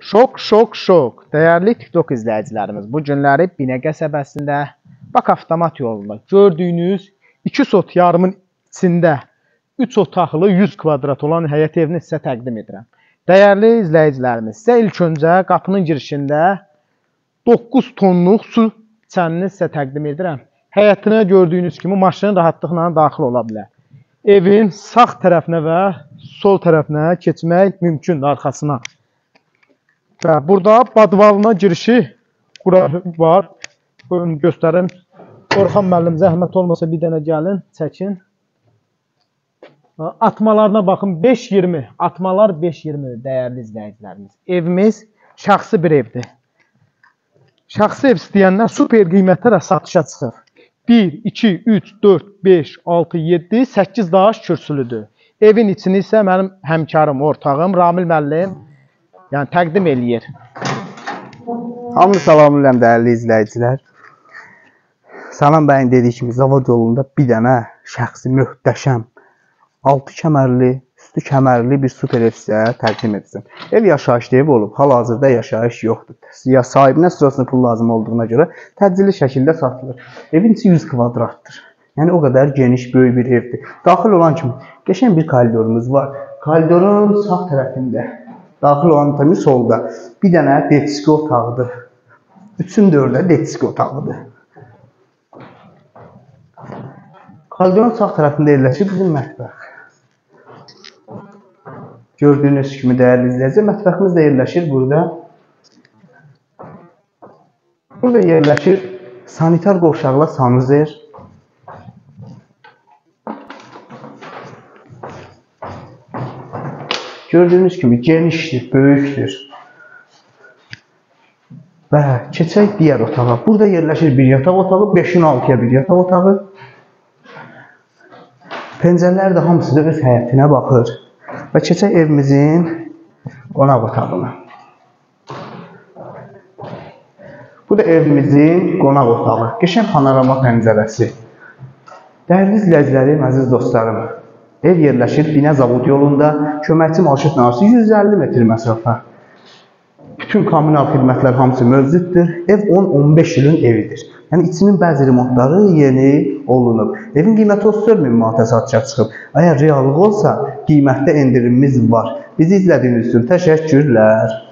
Şok, şok, şok. Değerli TikTok izləyicilərimiz, bu günləri Binə qəsəbəsində Bak avtomat yolunda gördüyünüz 2 sot yarımın içində 3 otaqlı 100 kvadrat olan həyət evini sizə təqdim edirəm. Değerli izləyicilərimiz, sizə ilk öncə qapının girişində 9 tonluq su çənini sizə təqdim edirəm. Həyətinə gördüyünüz kimi maşın rahatlıqla daxil ola bilər. Evin sağ tərəfinə və sol tərəfinə keçmək mümkündür arxasına. Və burada badvalına girişi var. Buyurun göstərim. Orxan müəllim zəhmət olmasa bir dənə gəlin, çəkin. Atmalarına baxın 5-20. Atmalar 5-20 dəyərli izləyicilərimiz. Evimiz şəxsi bir evdir. Şəxsi ev istəyənlər super qiymətlərə satışa çıxır. 1, 2, 3, 4, 5, 6, 7, 8 daş kürsülüdür. Evin içini isə mənim həmkarım, ortağım Ramil müəllim təqdim eləyir. Hamını salamlayıram dəyərli izləyicilər. Salam bəyin dediyi kimi Zavod yolunda bir dənə şəxsi möhtəşəm 6 kəmərli, üstü kəmərli bir super ev sizə təqdim edəcəm. Ev yaşayışlı ev olub, hal-hazırda yaşayış yoxdur. Ya sahibinə sırasına pul lazım olduğuna görə təcili şəkildə satılır. Evin içi 100 kvadratdır. Yəni o qədər geniş, böyük bir evdir. Daxil olan kimi qəşəng bir koridorumuz var. Koridorun sağ tərəfində daxil olan kimi solda bir dənə detski otağıdır. 3-ün 4-də detski otağıdır. Koridorun sağ tərəfində yerləşir bizim mətbəx. Gördüyünüz kimi dəyərli izləyicilər, mətbəximiz də yerləşir burada. Burada yerləşir sanitar qovşaqla sanuzer. Gördüyünüz kimi genişdir, böyükdür. Və keçək digər otağa. Burada yerləşir bir yataq otağı, 5-in 6-ya bir yataq otağı. Pəncərələr də hamısı da öz həyətinə baxır. Və keçək evimizin qonaq otağına. Bu da evimizin qonaq otağı. Qəşəng panorama pəncərəsi. Dəyərli izləyicilərim, əziz dostlarım, ev yerləşir Binə Zavod yolunda, köməkçi marşrut nömrəsi 150 metr məsafə. Bütün kommunal xidmətlər hamısı mövcuddur. Ev 10-15 ilin evidir. Yəni içinin bəzi remontları yeni olunub. Evin qiyməti 34.000 manata satışa çıxıb. Əgər reallıq olsa, qiymətdə endirimimiz var. Bizi izlədiyiniz üçün təşəkkürlər.